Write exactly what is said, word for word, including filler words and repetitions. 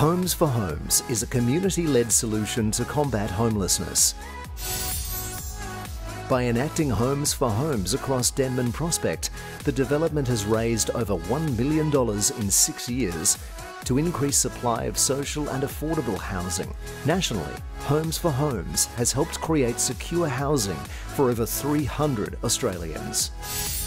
Homes for Homes is a community-led solution to combat homelessness. By enacting Homes for Homes across Denman Prospect, the development has raised over one million dollars in six years to increase supply of social and affordable housing. Nationally, Homes for Homes has helped create secure housing for over three hundred Australians.